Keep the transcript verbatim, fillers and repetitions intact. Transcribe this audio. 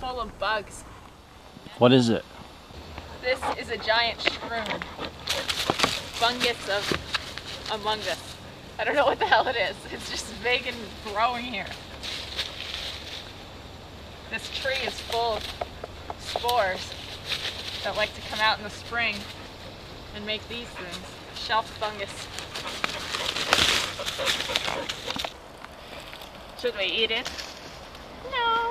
full of bugs. What is it? This is a giant shroom. Fungus of Among Us. I don't know what the hell it is. It's just big and growing here. This tree is full of spores that like to come out in the spring and make these things. Shelf fungus. Should we eat it? No.